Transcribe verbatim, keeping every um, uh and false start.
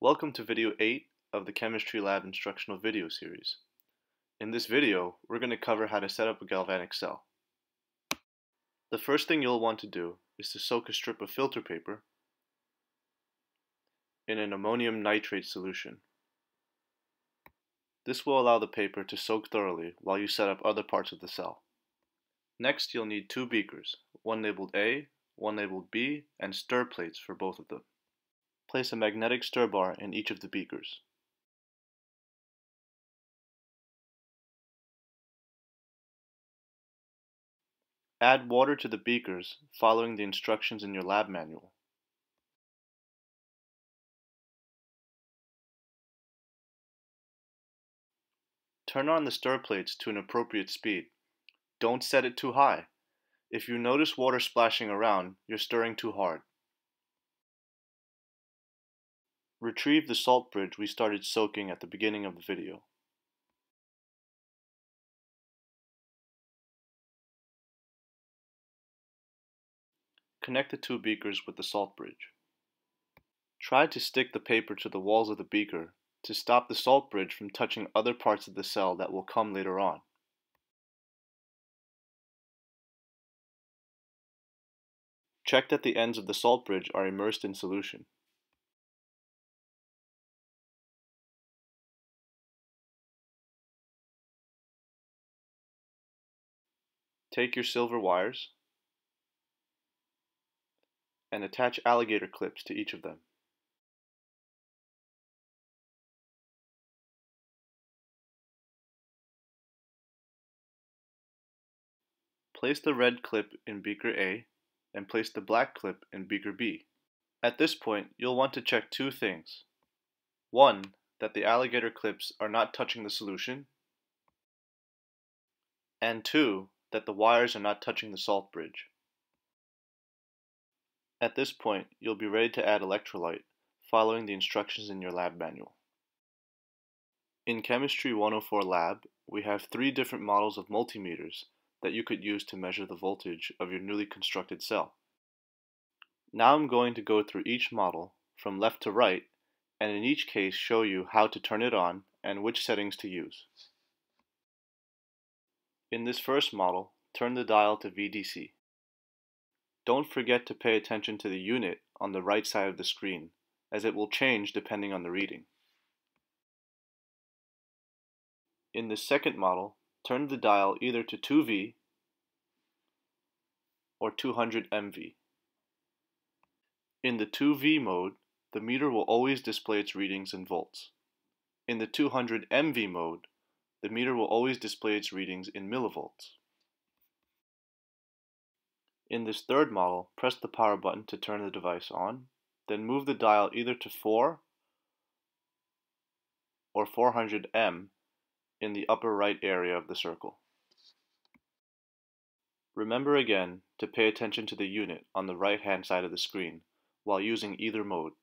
Welcome to video eight of the Chemistry Lab instructional video series. In this video, we're going to cover how to set up a galvanic cell. The first thing you'll want to do is to soak a strip of filter paper in an ammonium nitrate solution. This will allow the paper to soak thoroughly while you set up other parts of the cell. Next, you'll need two beakers, one labeled A, one labeled B, and stir plates for both of them. Place a magnetic stir bar in each of the beakers. Add water to the beakers following the instructions in your lab manual. Turn on the stir plates to an appropriate speed. Don't set it too high. If you notice water splashing around, you're stirring too hard. Retrieve the salt bridge we started soaking at the beginning of the video. Connect the two beakers with the salt bridge. Try to stick the paper to the walls of the beaker to stop the salt bridge from touching other parts of the cell that will come later on. Check that the ends of the salt bridge are immersed in solution. Take your silver wires and attach alligator clips to each of them. Place the red clip in beaker A and place the black clip in beaker B. At this point, you'll want to check two things. One, that the alligator clips are not touching the solution, and two, that the wires are not touching the salt bridge. At this point, you'll be ready to add electrolyte, following the instructions in your lab manual. In Chemistry one oh four Lab, we have three different models of multimeters that you could use to measure the voltage of your newly constructed cell. Now I'm going to go through each model from left to right, and in each case show you how to turn it on and which settings to use. In this first model, turn the dial to V D C. Don't forget to pay attention to the unit on the right side of the screen, as it will change depending on the reading. In the second model, turn the dial either to two V or two hundred M V. In the two V mode, the meter will always display its readings in volts. In the two hundred M V mode, the meter will always display its readings in millivolts. In this third model, press the power button to turn the device on, then move the dial either to four or four hundred M in the upper right area of the circle. Remember again to pay attention to the unit on the right-hand side of the screen while using either mode.